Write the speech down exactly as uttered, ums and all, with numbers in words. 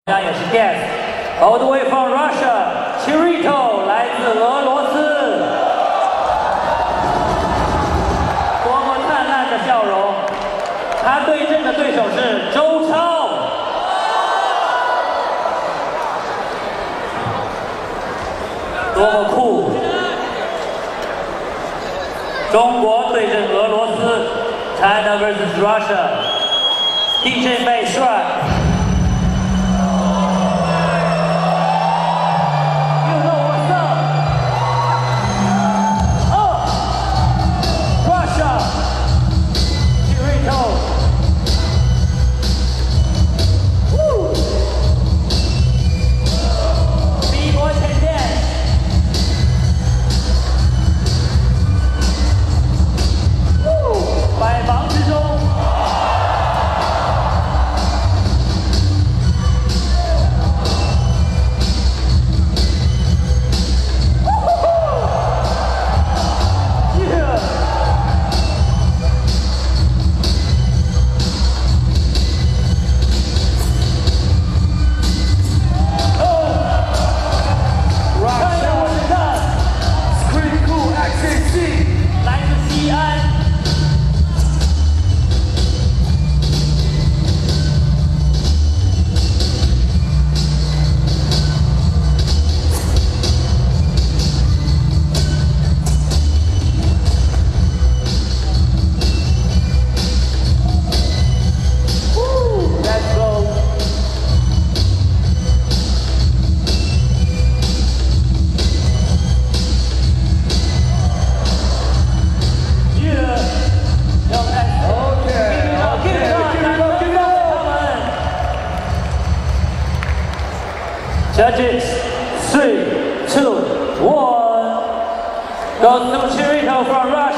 那也是 guest，all the way from Russia，Chirito 来自俄罗斯，多么灿烂的笑容！他对阵的对手是周超，多么酷！中国对阵俄罗斯 ，China versus Russia，D J 被帅。 Judges, three, two, one. Goes to Chirito from Russia.